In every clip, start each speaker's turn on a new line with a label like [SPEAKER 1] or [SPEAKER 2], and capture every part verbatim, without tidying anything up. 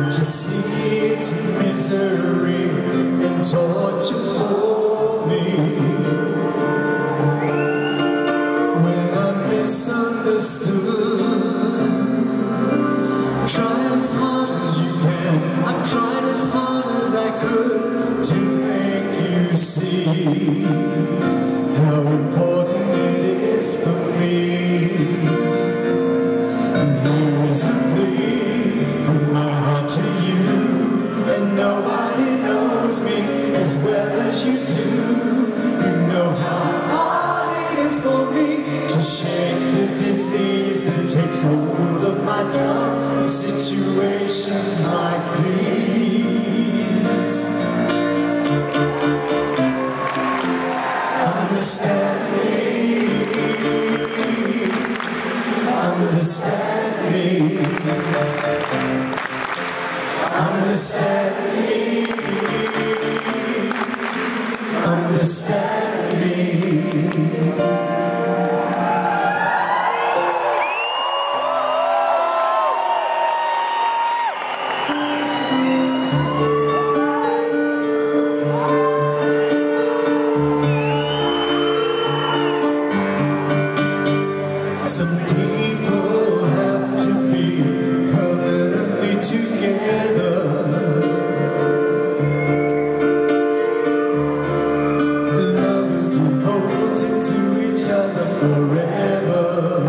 [SPEAKER 1] Can't you see it's misery and torture for me? When I'm misunderstood, try as hard as you can. I've tried as hard as I could to make you see how important it is for me. Here is a plea from my heart to you, and nobody knows me as well as you do. You know how hard it is for me to shake the disease that takes hold of my tongue in situations like these. Understand me, understand me, understand me, understand me. Some people have to be permanently together. Lovers devoted to each other forever.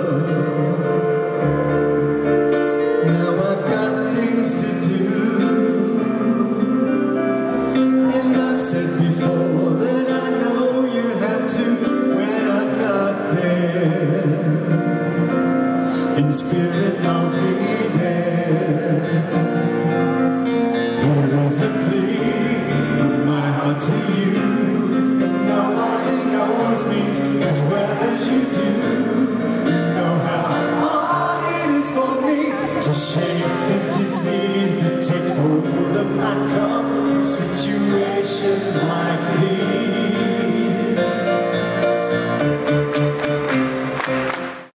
[SPEAKER 1] Now I've got things to do, and I've said before that I know you have to when I'm not there. In spirit I'll be there. Here is a plea from my heart to you, and nobody knows me as well as you do. You know how hard it is for me to shake the disease that takes hold of my tongue in situations like these.